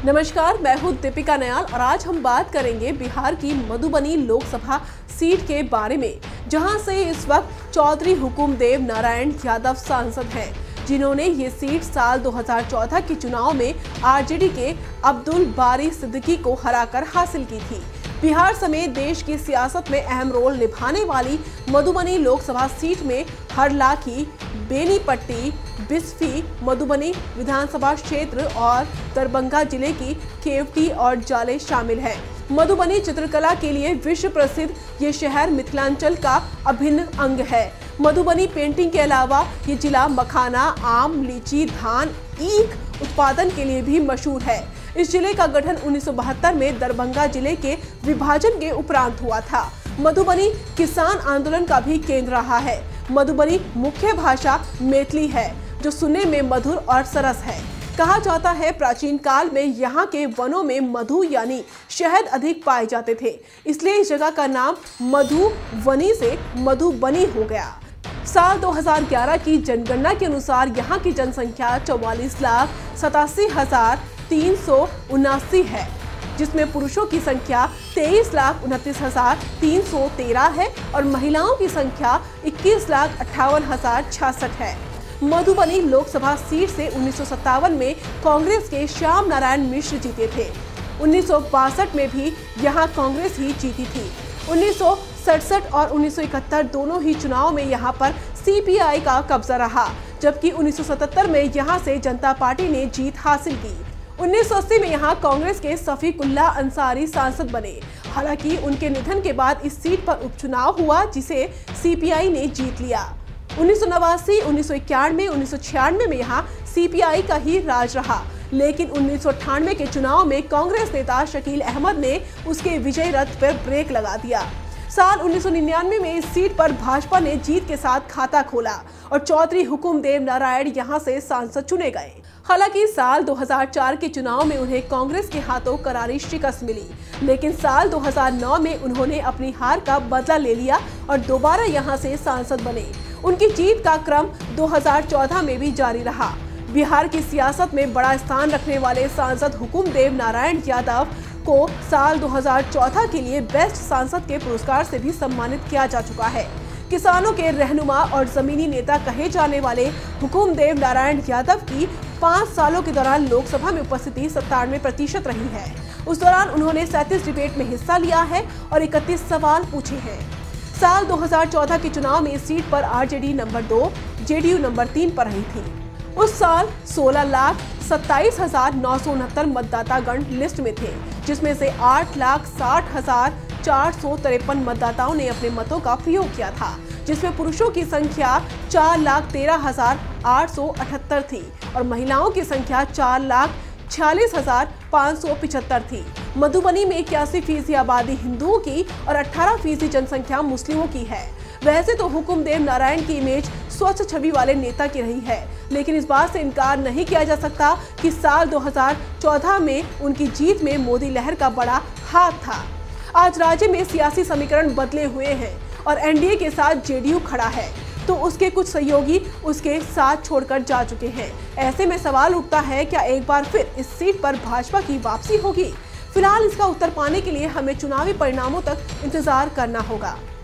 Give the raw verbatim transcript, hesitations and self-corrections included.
नमस्कार, मैं हूं दीपिका नयाल और आज हम बात करेंगे बिहार की मधुबनी लोकसभा सीट के बारे में, जहां से इस वक्त चौधरी हुकुमदेव नारायण यादव सांसद हैं, जिन्होंने ये सीट साल दो हज़ार चौदह के चुनाव में आरजेडी के अब्दुल बारी सिद्दीकी को हराकर हासिल की थी। बिहार समेत देश की सियासत में अहम रोल निभाने वाली मधुबनी लोकसभा सीट में हरलाखी, बेनीपट्टी, बिस्फी, मधुबनी विधानसभा क्षेत्र और दरभंगा जिले की केवटी और जाले शामिल हैं। मधुबनी चित्रकला के लिए विश्व प्रसिद्ध ये शहर मिथिलांचल का अभिन्न अंग है। मधुबनी पेंटिंग के अलावा ये जिला मखाना, आम, लीची, धान, ईख उत्पादन के लिए भी मशहूर है। इस जिले का गठन उन्नीस सौ बहत्तर में दरभंगा जिले के विभाजन के उपरांत हुआ था। मधुबनी किसान आंदोलन का भी केंद्र रहा है। मधुबनी मुख्य भाषा मैथिली है, जो सुनने में मधुर और सरस है। कहा जाता है प्राचीन काल में यहाँ के वनों में मधु यानी शहद अधिक पाए जाते थे, इसलिए इस जगह का नाम मधुबनी से मधुबनी हो गया। साल दो हज़ार ग्यारह की जनगणना के अनुसार यहाँ की जनसंख्या चौवालीस लाख सतासी हजार तीन सौ उनासी है, जिसमें पुरुषों की संख्या तेईस लाख उनतीस हजार तीन सौ तेरह है और महिलाओं की संख्या इक्कीस लाख अट्ठावन हजार छियासठ है। मधुबनी लोकसभा सीट से उन्नीस सौ सत्तावन में कांग्रेस के श्याम नारायण मिश्र जीते थे। उन्नीस सौ बासठ में भी यहाँ कांग्रेस ही जीती थी। उन्नीस सौ सड़सठ और उन्नीस सौ इकहत्तर दोनों ही चुनाव में यहाँ पर सीपीआई का कब्जा रहा, जबकि उन्नीस सौ सतहत्तर में यहाँ से जनता पार्टी ने जीत हासिल की। उन्नीस सौ अस्सी में यहाँ कांग्रेस के सफीकुल्ला अंसारी सांसद बने। हालांकि उनके निधन के बाद इस सीट पर उपचुनाव हुआ, जिसे सीपीआई ने जीत लिया। उन्नीस सौ नवासी, उन्नीस सौ इक्यानवे, उन्नीस सौ छियानवे में यहाँ सीपीआई का ही राज रहा, लेकिन उन्नीस सौ अट्ठानवे के चुनाव में कांग्रेस नेता शकील अहमद ने उसके विजय रथ पर ब्रेक लगा दिया। साल उन्नीस सौ निन्यानवे में इस सीट पर भाजपा ने जीत के साथ खाता खोला और चौधरी हुकुमदेव नारायण यहां से सांसद चुने गए। हालांकि साल दो हज़ार चार के चुनाव में उन्हें कांग्रेस के हाथों करारी शिकस्त मिली, लेकिन साल दो हज़ार नौ में उन्होंने अपनी हार का बदला ले लिया और दोबारा यहां से सांसद बने। उनकी जीत का क्रम दो हज़ार चौदह में भी जारी रहा। बिहार की सियासत में बड़ा स्थान रखने वाले सांसद हुकुमदेव नारायण यादव को साल दो हज़ार चौदह के लिए बेस्ट सांसद के पुरस्कार से भी सम्मानित किया जा चुका है। किसानों के रहनुमा और जमीनी नेता कहे जाने वाले हुकुमदेव नारायण यादव की पाँच सालों के दौरान लोकसभा में उपस्थिति सत्तानवे प्रतिशत रही है। उस दौरान उन्होंने सैंतीस डिबेट में हिस्सा लिया है और इकतीस सवाल पूछे हैं। साल दो हज़ार चौदह के चुनाव में इस सीट पर आरजेडी नंबर दो, जेडीयू नंबर तीन पर रही थी। उस साल सोलह लाख सत्ताईस हजार नौ सौ उनहत्तर मतदातागण लिस्ट में थे, जिसमें से आठ लाख साठ हजार चार सौ तिरपन मतदाताओं ने अपने मतों का प्रयोग किया था, जिसमें पुरुषों की संख्या चार लाख तेरह हजार आठ सौ अठहत्तर थी और महिलाओं की संख्या चार लाख छियालीस हजार पाँच सौ पिछहत्तर थी। मधुबनी में इक्यासी फीसदी आबादी हिंदुओं की और अठारह फीसदी जनसंख्या मुस्लिमों की है। वैसे तो हुकुमदेव नारायण की इमेज स्वच्छ छवि वाले नेता की रही है, लेकिन इस बात से इनकार नहीं किया जा सकता कि साल दो हज़ार चौदह में उनकी जीत में मोदी लहर का बड़ा हाथ था। आज राज्य में सियासी समीकरण बदले हुए हैं और एनडीए के साथ जेडीयू खड़ा है, तो उसके कुछ सहयोगी उसके साथ छोड़कर जा चुके हैं। ऐसे में सवाल उठता है, क्या एक बार फिर इस सीट पर भाजपा की वापसी होगी? फिलहाल इसका उत्तर पाने के लिए हमें चुनावी परिणामों तक इंतजार करना होगा।